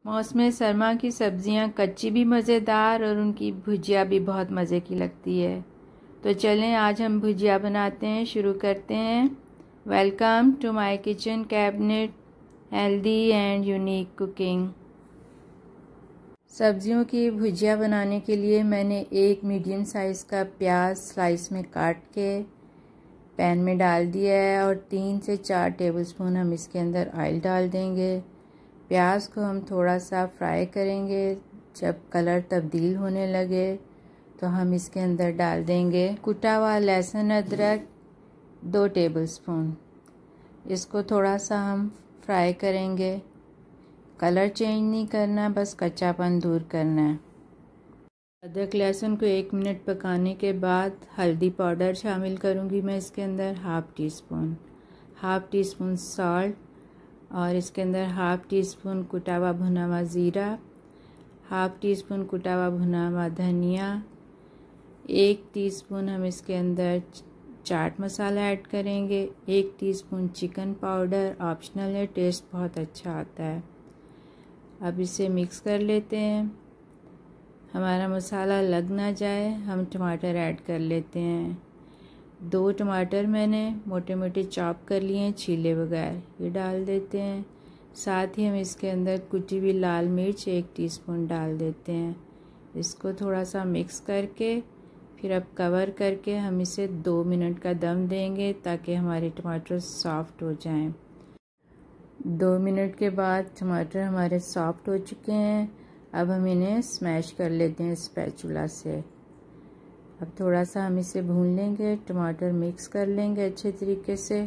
मौसम सरमा की सब्जियां कच्ची भी मज़ेदार और उनकी भुजिया भी बहुत मज़े की लगती है। तो चलें आज हम भुजिया बनाते हैं, शुरू करते हैं। Welcome to my kitchen cabinet, healthy and unique cooking. सब्जियों की भुजिया बनाने के लिए मैंने एक मीडियम साइज़ का प्याज स्लाइस में काट के पैन में डाल दिया है और 3 से 4 टेबलस्पून हम इसके अंदर ऑयल डाल देंगे। प्याज को हम थोड़ा सा फ्राई करेंगे। जब कलर तब्दील होने लगे तो हम इसके अंदर डाल देंगे कुटा हुआ लहसुन अदरक 2 टेबलस्पून। इसको थोड़ा सा हम फ्राई करेंगे। कलर चेंज नहीं करना, बस कच्चापन दूर करना है। अदरक लहसुन को 1 मिनट पकाने के बाद हल्दी पाउडर शामिल करूंगी मैं इसके अंदर हाफ़ टी स्पून सॉल्ट और इसके अंदर हाफ़ टी स्पून कुटा हुआ भुना हुआ ज़ीरा, हाफ़ टी स्पून कुटा हुआ भुना हुआ धनिया, 1 टीस्पून हम इसके अंदर चाट मसाला ऐड करेंगे, 1 टीस्पून चिकन पाउडर ऑप्शनल है, टेस्ट बहुत अच्छा आता है। अब इसे मिक्स कर लेते हैं। हमारा मसाला लग ना जाए हम टमाटर ऐड कर लेते हैं। 2 टमाटर मैंने मोटे मोटे चॉप कर लिए हैं छीले बगैर, ये डाल देते हैं। साथ ही हम इसके अंदर कुटी हुई लाल मिर्च 1 टीस्पून डाल देते हैं। इसको थोड़ा सा मिक्स करके फिर अब कवर करके हम इसे 2 मिनट का दम देंगे ताकि हमारे टमाटर सॉफ्ट हो जाएं। 2 मिनट के बाद टमाटर हमारे सॉफ्ट हो चुके हैं। अब हम इन्हें स्मैश कर लेते हैं स्पैचुला से। अब थोड़ा सा हम इसे भून लेंगे, टमाटर मिक्स कर लेंगे अच्छे तरीके से।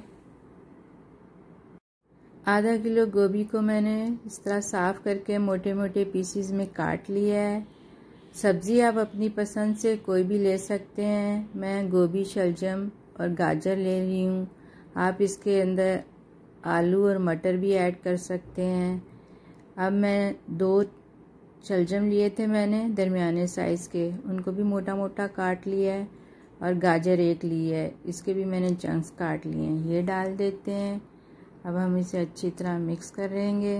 आधा किलो गोभी को मैंने इस तरह साफ़ करके मोटे मोटे पीसीज में काट लिया है। सब्ज़ी आप अपनी पसंद से कोई भी ले सकते हैं। मैं गोभी, शलजम और गाजर ले रही हूँ। आप इसके अंदर आलू और मटर भी ऐड कर सकते हैं। अब मैं 2 शलजम लिए थे मैंने दरमियाने साइज़ के, उनको भी मोटा मोटा काट लिया है और गाजर 1 ली है, इसके भी मैंने चंक्स काट लिए हैं, ये डाल देते हैं। अब हम इसे अच्छी तरह मिक्स करेंगे।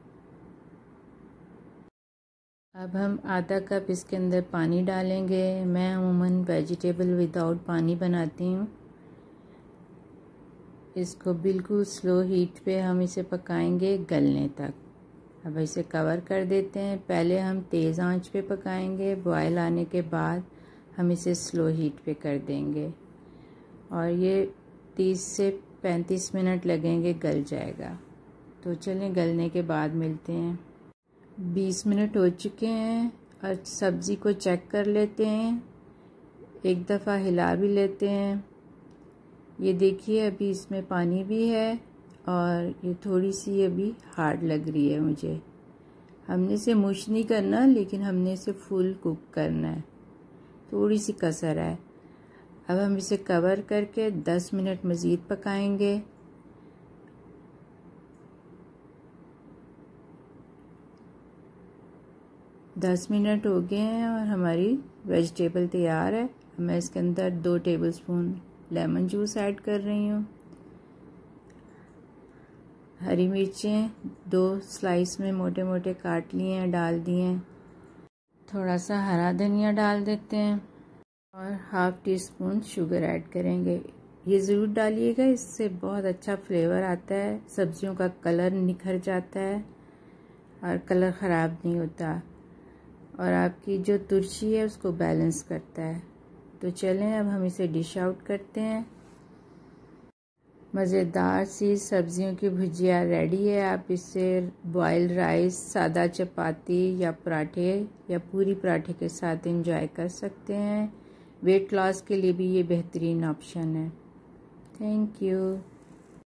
अब हम आधा कप इसके अंदर पानी डालेंगे। मैं अमूमन वेजिटेबल विदाउट पानी बनाती हूँ। इसको बिल्कुल स्लो हीट पे हम इसे पकाएंगे गलने तक। अब इसे कवर कर देते हैं। पहले हम तेज़ आंच पे पकाएंगे, बॉयल आने के बाद हम इसे स्लो हीट पे कर देंगे और ये 30 से 35 मिनट लगेंगे, गल जाएगा। तो चलें गलने के बाद मिलते हैं। 20 मिनट हो चुके हैं और सब्ज़ी को चेक कर लेते हैं। एक दफ़ा हिला भी लेते हैं। ये देखिए अभी इसमें पानी भी है और ये थोड़ी सी अभी हार्ड लग रही है मुझे। हमने इसे मुश नहीं करना, लेकिन हमने इसे फुल कुक करना है, थोड़ी सी कसर है। अब हम इसे कवर करके 10 मिनट मज़ीद पकाएंगे। दस मिनट हो गए हैं और हमारी वेजिटेबल तैयार है। मैं इसके अंदर 2 टेबलस्पून लेमन जूस ऐड कर रही हूँ। हरी मिर्चें 2 स्लाइस में मोटे मोटे काट लिए हैं, डाल दिए हैं। थोड़ा सा हरा धनिया डाल देते हैं और half teaspoon sugar add करेंगे। ये ज़रूर डालिएगा, इससे बहुत अच्छा फ्लेवर आता है, सब्जियों का कलर निखर जाता है और कलर ख़राब नहीं होता और आपकी जो तुर्शी है उसको बैलेंस करता है। तो चलें अब हम इसे डिश आउट करते हैं। मज़ेदार सी सब्जियों की भुजिया रेडी है। आप इसे बॉइल्ड राइस, सादा चपाती या पराठे या पूरी पराठे के साथ एंजॉय कर सकते हैं। वेट लॉस के लिए भी ये बेहतरीन ऑप्शन है। Thank you.